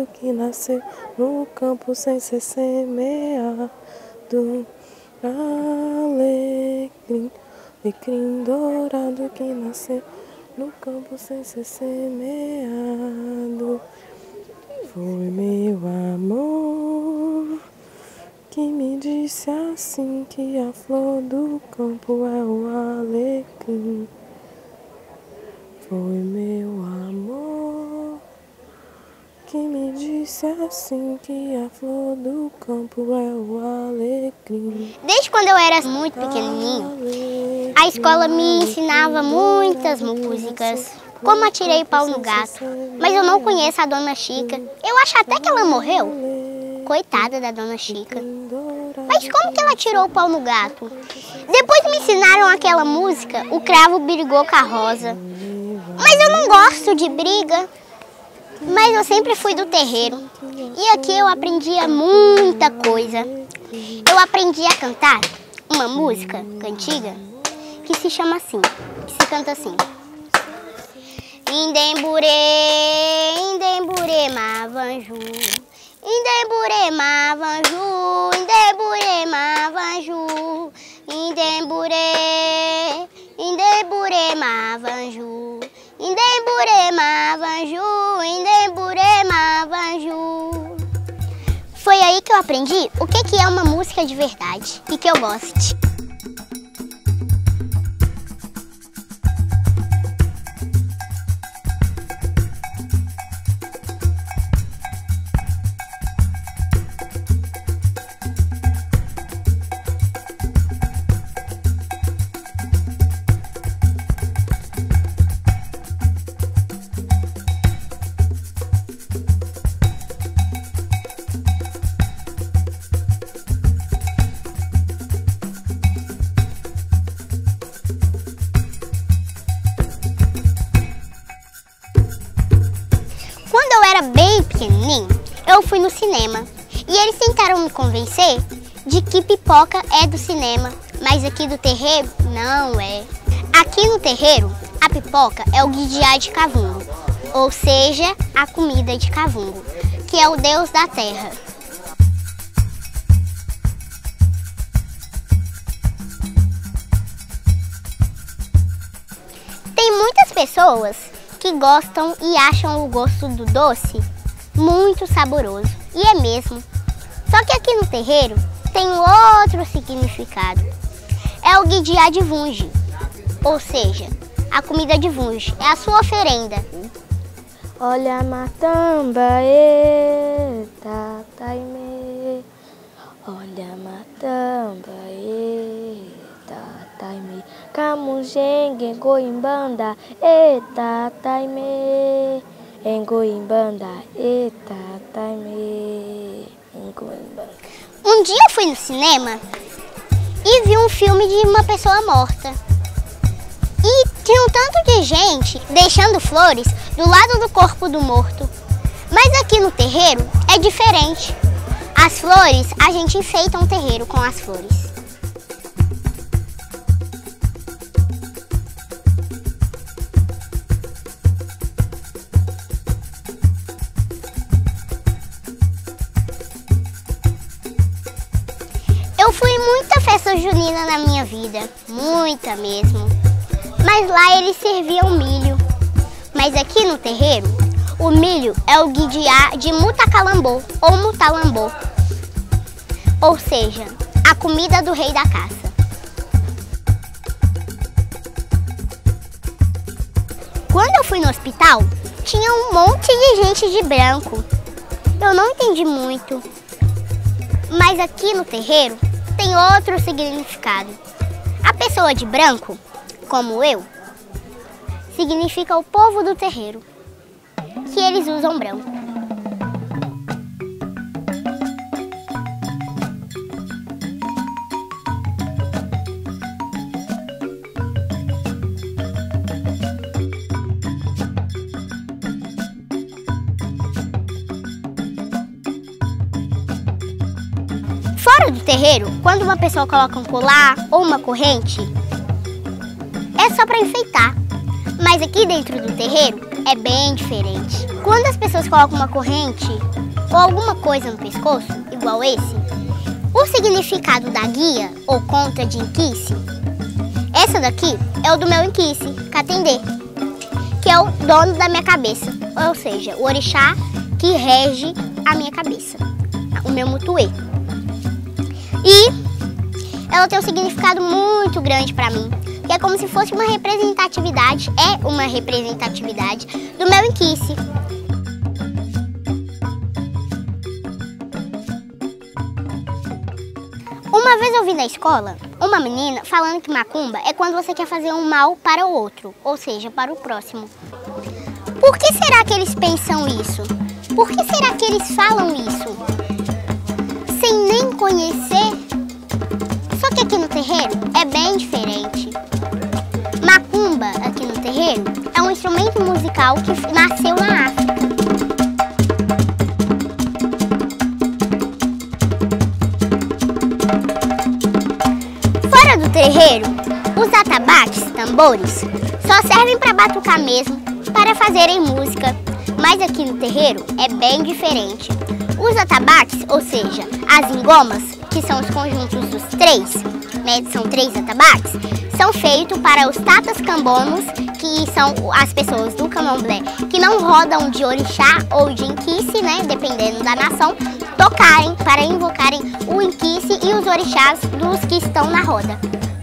dourado que nasceu no campo sem ser semeado. Alecrim, alecrim dourado que nasceu no campo sem ser semeado. Foi meu amor que me disse assim que a flor do campo é o alecrim. Foi meu amor que me disse assim que a flor do campo é o alecrim. Desde quando eu era muito pequenininho, a escola me ensinava muitas músicas, como Atirei o Pau no Gato, mas eu não conheço a Dona Chica. Eu acho até que ela morreu. Coitada da Dona Chica. Mas como que ela tirou o pau no gato? Depois me ensinaram aquela música, O Cravo Brigou com a Rosa. Mas eu não gosto de briga. Mas eu sempre fui do terreiro. E aqui eu aprendia muita coisa. Eu aprendi a cantar uma música antiga que se chama assim, que se canta assim. Indemburê, indemburê, mavanju. Indemburê, mavanju, indemburê, mavanju. Indemburê, indemburê, mavanju. Indemburê, mavanju, indemburê, mavanju. Foi aí que eu aprendi o que é uma música de verdade e que eu goste. Quando eu era bem pequenininho, eu fui no cinema e eles tentaram me convencer de que pipoca é do cinema, mas aqui do terreiro não é. Aqui no terreiro, a pipoca é o guidiá de Cavungo, ou seja, a comida de Cavungo, que é o deus da terra. Tem muitas pessoas que gostam e acham o gosto do doce muito saboroso. E é mesmo. Só que aqui no terreiro tem outro significado. É o guidiá de Vunge, ou seja, a comida de Vunge, é a sua oferenda. Olha a matamba, eita, taime. Olha a matamba, eita, taime. Camungengue, engoimbanda, eita, taime. Engoimbanda, eita, taime. Engoimbanda. Um dia eu fui no cinema e vi um filme de uma pessoa morta. E tinha um tanto de gente deixando flores do lado do corpo do morto. Mas aqui no terreiro é diferente. As flores, a gente enfeita um terreiro com as flores. Eu fui em muita festa junina na minha vida, muita mesmo. Mas lá eles serviam milho. Mas aqui no terreiro, o milho é o guidiá de Mutacalambô ou Mutalambô. Ou seja, a comida do rei da caça. Quando eu fui no hospital, tinha um monte de gente de branco. Eu não entendi muito. Mas aqui no terreiro tem outro significado. A pessoa de branco, como eu, significa o povo do terreiro, que eles usam branco. Fora do terreiro, quando uma pessoa coloca um colar ou uma corrente, é só para enfeitar. Mas aqui dentro do terreiro é bem diferente. Quando as pessoas colocam uma corrente ou alguma coisa no pescoço, igual esse, o significado da guia ou conta de Inquice, essa daqui é o do meu Inquice, Catendê, que é o dono da minha cabeça, ou seja, o orixá que rege a minha cabeça, o meu mutuê. E ela tem um significado muito grande para mim, que é como se fosse uma representatividade, é uma representatividade do meu Inquice. Uma vez eu vi na escola uma menina falando que macumba é quando você quer fazer um mal para o outro, ou seja, para o próximo. Por que será que eles pensam isso? Por que será que eles falam isso? Sem nem conhecer? Só que aqui no terreiro é bem diferente. Macumba, aqui no terreiro, é um instrumento musical que nasceu na África. Fora do terreiro, os atabaques, tambores, só servem para batucar mesmo, para fazerem música. Mas aqui no terreiro é bem diferente. Os atabaques, ou seja, as engomas, que são os conjuntos dos três, né, são 3 atabaques, são feitos para os tatas cambonos, que são as pessoas do candomblé que não rodam de orixá ou de Inquice, né, dependendo da nação, tocarem para invocarem o Inquice e os orixás dos que estão na roda.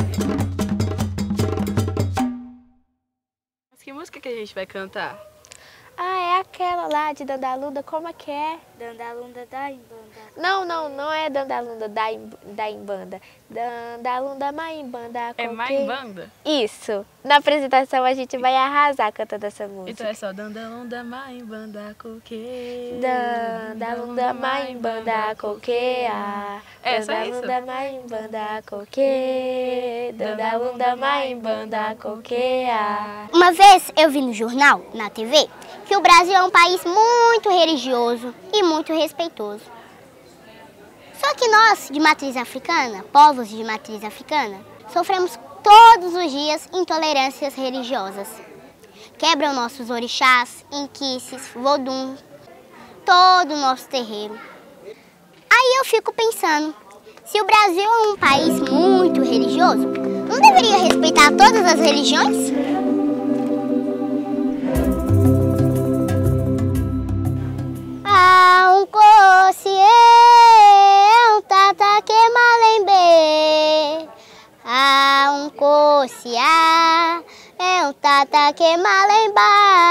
Mas que música que a gente vai cantar? Ah, é aquela lá de Dandalunda, como é que é? Dandalunda da Imbanda. Não é Dandalunda da Imbanda. Dandalunda Maimbanda. É Maimbanda? Isso. Na apresentação a gente vai arrasar cantando essa música. Então é só Dandalunda Maimbanda coque. Dandalunda Maimbanda coqueia. É só isso? Dandalunda Maimbanda coque. Dandalunda Maimbanda coqueia. Uma vez eu vi no jornal, na TV, que o Brasil é um país muito religioso e muito respeitoso. Só que nós, de matriz africana, povos de matriz africana, sofremos todos os dias intolerâncias religiosas. Quebram nossos orixás, inquices, vodum, todo o nosso terreiro. Aí eu fico pensando, se o Brasil é um país muito religioso, não deveria respeitar todas as religiões? É um tata que malemba,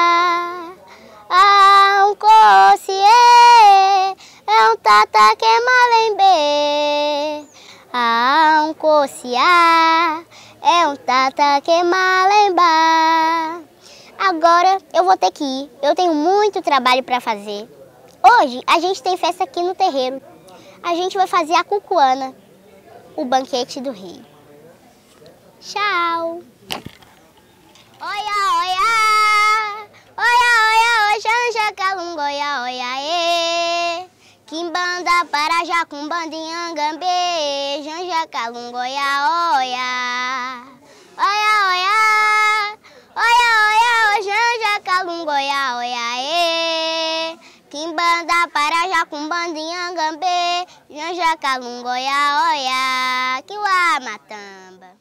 um cocie, é um tata que malembe, um cocia, é um tata que malemba. Agora eu vou ter que ir, eu tenho muito trabalho para fazer. Hoje a gente tem festa aqui no terreiro, a gente vai fazer a cucuana, o banquete do rei. Tchau! Oia, oia! Oia, oia, oxanja, calunga, oia, oia, e. Quimbanda, parajá, cumbanda, inhangambê, janja, calunga, oia, oia. Oia, oia! Oia, oia, oxanja, calunga, oia, oia, e. Quimbanda, parajá, cumbanda, inhangambê, janja, calunga, oia, oia. Kiwa, matamba.